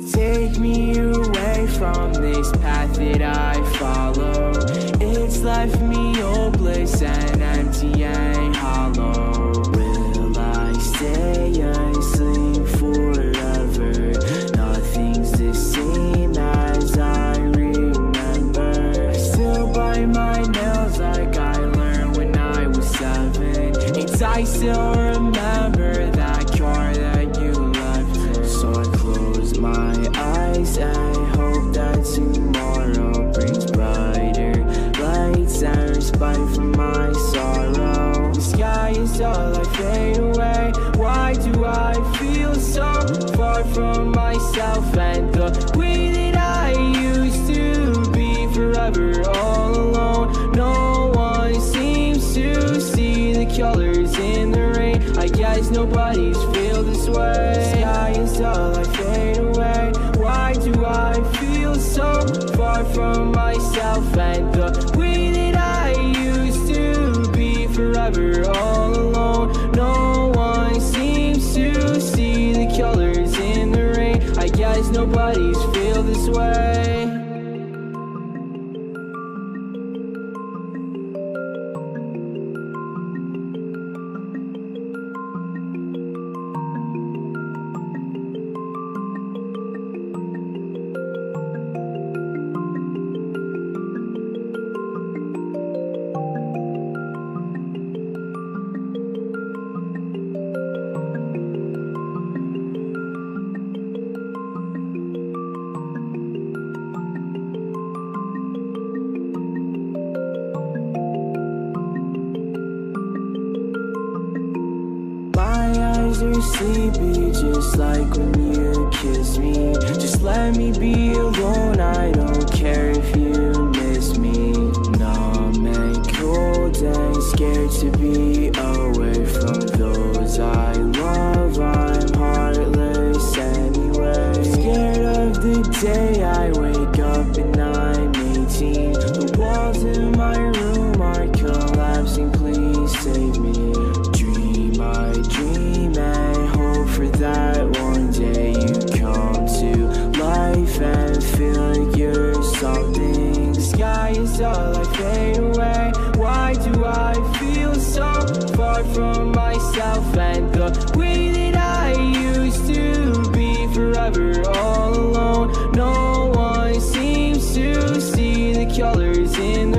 Take me away from this path that I follow. It's left me hopeless and empty and hollow. Will I stay asleep forever? Nothing's the same as I remember. I still bite my nails like I learned when I was 7. And I still remember that car that you left. So I close my eyes and hope that tomorrow brings brighter lights and respite from my sorrow. The sky is all I fade away. Why do I feel so far from myself and the way that I used to be? Forever all alone. No one seems to see the colors in the rain. I guess nobody's feel this way. The sky is all I fade away. Why do I feel so far from myself and the way that I used to be? Forever all alone. No one seems to see the colors in the rain. I guess nobody's feel this way. Are sleepy just like when you kiss me. Just let me be alone, I don't care if you miss me. Numb and cold and scared to be away from those I love. I'm heartless anyway. Scared of the day I wake up and I'm 18. The walls in my room are collapsing, please save me. Dream, I dream and hope for that one day you come to life and feel like you're something. The sky is all I fade away. Why do I feel so far from myself and the way that I used to be? Forever all alone. No one seems to see the colors in the